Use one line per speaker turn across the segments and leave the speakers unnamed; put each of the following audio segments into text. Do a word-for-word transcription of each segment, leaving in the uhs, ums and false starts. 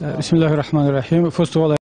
Uh, Bismillahirrahmanirrahim. First of all, I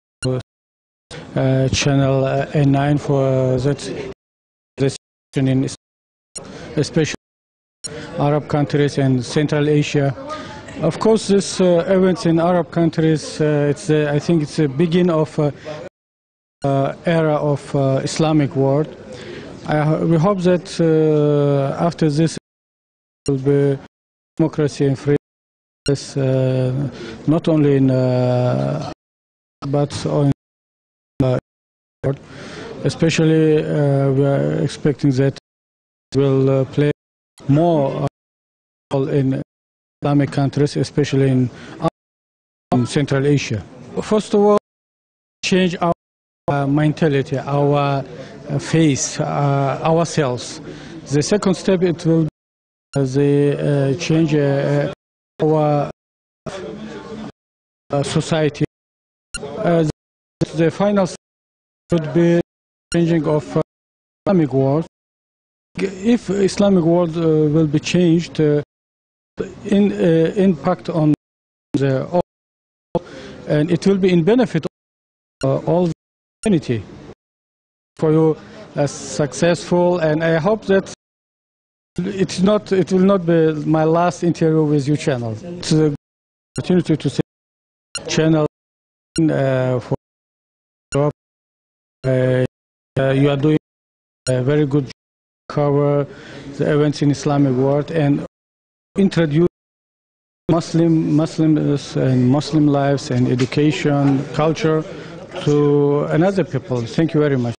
uh, channel uh, N nine for uh, that this in especially Arab countries and Central Asia. Of course, this uh, events in Arab countries, uh, it's uh, I think it's a beginning of uh, uh, era of uh, Islamic world. I, we hope that uh, after this will be democracy and freedom, uh, not only in uh, but in the world. Especially, uh, we are expecting that it will uh, play more role in Islamic countries, especially in Central Asia. First of all, change our uh, mentality, our uh, face, uh, ourselves. The second step, it will be uh, the uh, change uh, our uh, society. Uh, the, the final step would be changing of uh, Islamic world. If Islamic world uh, will be changed, uh, in uh, impact on the all, and it will be in benefit of uh, all the community. For you, as successful, and I hope that it's not. It will not be my last interview with your channel. It's an opportunity to say channel uh, for job. Uh, uh, you are doing a very good cover the events in Islamic world and introduce Muslim Muslims and Muslim lives and education, culture to another people. Thank you very much.